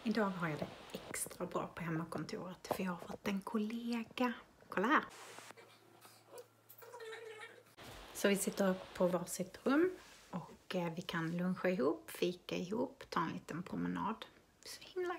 Idag har jag det extra bra på hemmakontoret för jag har fått en kollega. Kolla här! Så vi sitter på varsitt rum och vi kan luncha ihop, fika ihop, ta en liten promenad. Så himla